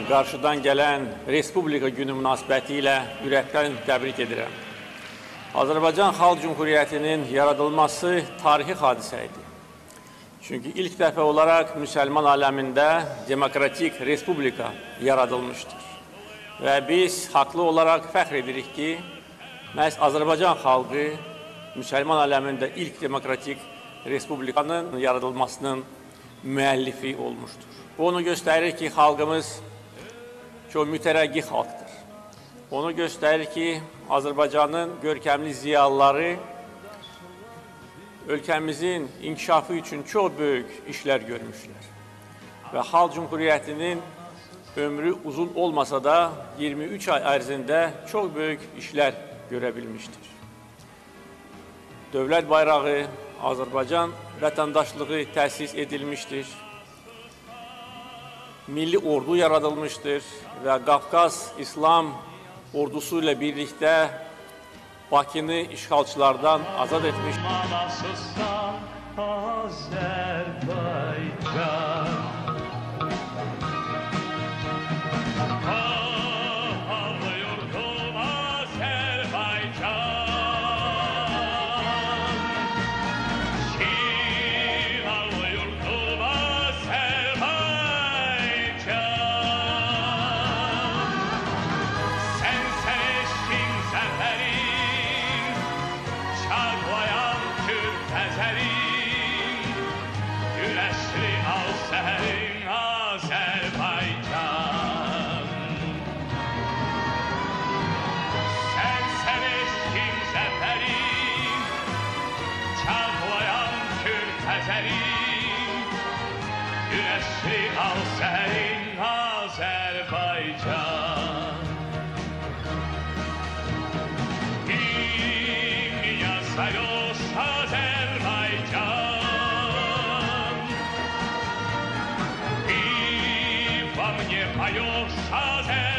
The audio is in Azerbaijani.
qarşıdan gələn Respublika günü münasibəti ilə ürəkdən təbrik edirəm. Azərbaycan Xalq Cümhuriyyətinin yaradılması tarixi hadisə idi. Çünki ilk dəfə olaraq müsəlman aləmində demokratik respublika yaradılmışdır. Və biz haqlı olaraq fəxr edirik ki, məhz Azərbaycan xalqı müsəlman aləmində ilk demokratik respublikanın yaradılmasının müəllifi olmuşdur. Bu onu göstərir ki, xalqımız çox mütərəqqi xalqdır. Onu göstərir ki, Azərbaycanın görkəmli ziyalıları ölkəmizin inkişafı üçün çox böyük işlər görmüşlər. Və Xalq Cümhuriyyətinin ömrü uzun olmasa da 23 ay ərzində çox böyük işlər görə bilmişdir. Dövlət bayrağı, Azərbaycan vətəndaşlığı təsis edilmişdir. Milli ordu yaradılmışdır və Qafqaz İslam ordusu ilə birlikdə Bakını işğalçılardan azad etmiş. Поешь, Азербайджан.